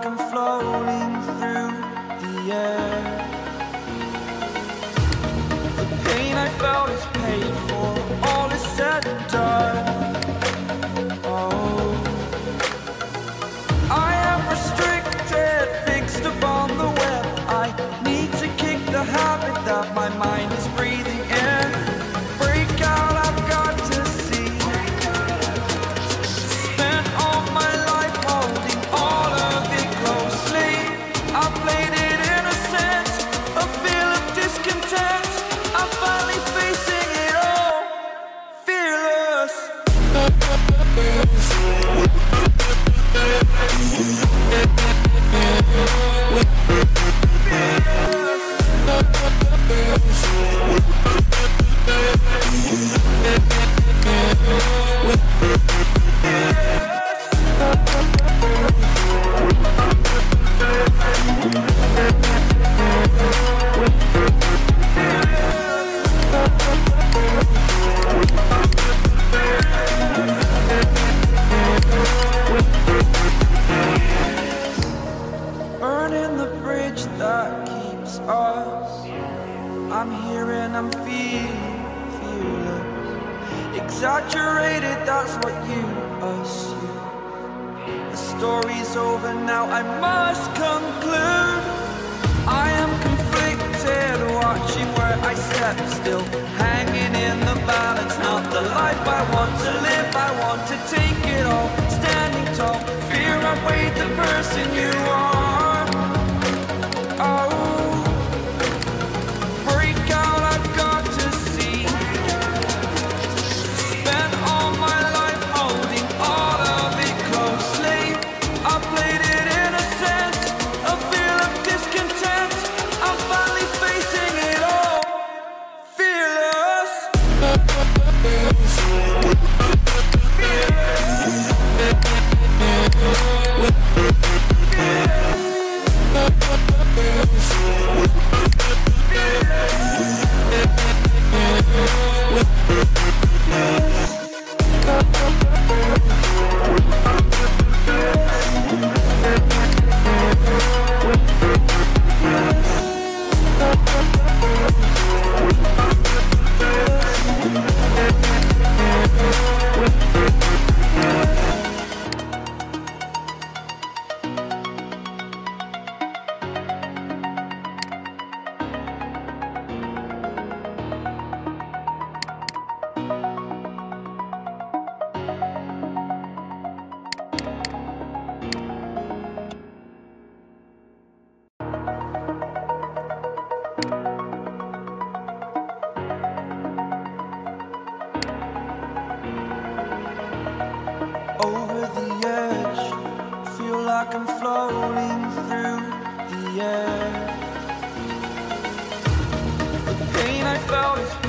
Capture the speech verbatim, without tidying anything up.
I'm floating through the air. The pain I felt is paid for, all is said and done. Oh, I am restricted, fixed upon the web. I need to kick the habit that my mind is breathing in. Break out, I've got to see. Spent all my life holding all of it closely. I played it innocent, a feel of discontent. I'm finally facing it all, fearless. Burning the bridge that keeps us. I'm here and I'm feeling fearless. Exaggerated, that's what you assume. The story's over now, I must conclude. I am conflicted, watching where I step still, hanging in the balance. Not the life I want to live, I want to take it all. Standing tall, fear I've weighed the person you are. Oh, break out, I've got to see. Spent all my life holding all of it closely. I played it innocent, a feel of discontent. I'm finally facing it all, fearless. Over the edge, feel like I'm floating through the air. The pain I felt is